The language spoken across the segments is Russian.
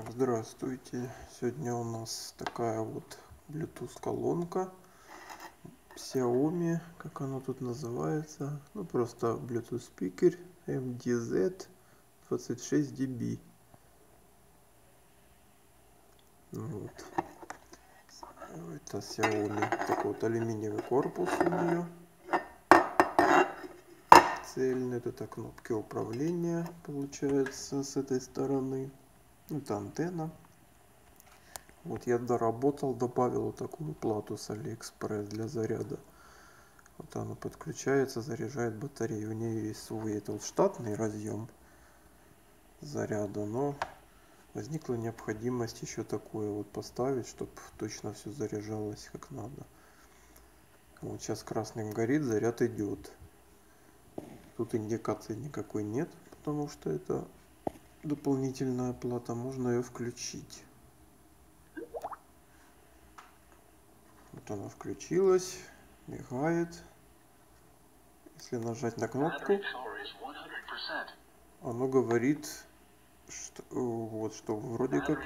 Здравствуйте! Сегодня у нас такая вот Bluetooth колонка Xiaomi, как она тут называется, ну просто Bluetooth speaker MDZ26DB. Вот. Это Xiaomi, такой вот алюминиевый корпус у нее цельный. Это кнопки управления получается с этой стороны. Это антенна. Вот я доработал, добавил вот такую плату с AliExpress для заряда. Вот она подключается, заряжает батарею. У нее есть свой этот штатный разъем заряда, но возникла необходимость еще такое вот поставить, чтобы точно все заряжалось как надо. Вот сейчас красным горит, заряд идет. Тут индикации никакой нет, потому что это дополнительная плата. Можно ее включить. Вот она включилась, мигает. Если нажать на кнопку, оно говорит, что, вот, что вроде как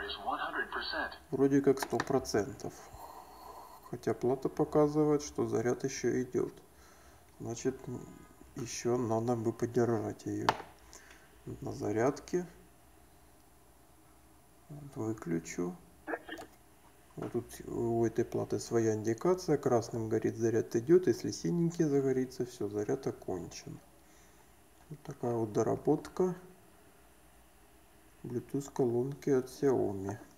100%. Хотя плата показывает, что заряд еще идет. Значит, еще надо бы поддержать ее на зарядке. Вот, выключу. Вот тут у этой платы своя индикация. Красным горит, заряд идет. Если синенький загорится, все, заряд окончен. Вот такая вот доработка Bluetooth колонки от Xiaomi.